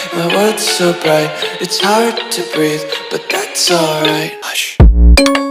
My world's so bright, it's hard to breathe, but that's alright. Hush.